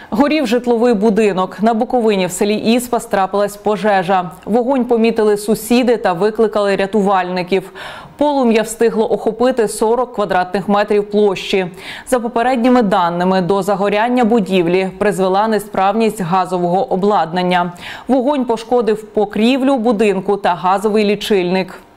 Горів житловий будинок. На Буковині в селі Іспас трапилась пожежа. Вогонь помітили сусіди та викликали рятувальників. Полум'я встигло охопити 40 квадратних метрів площі. За попередніми даними, до загоряння будівлі призвела несправність газового обладнання. Вогонь пошкодив покрівлю будинку та газовий лічильник.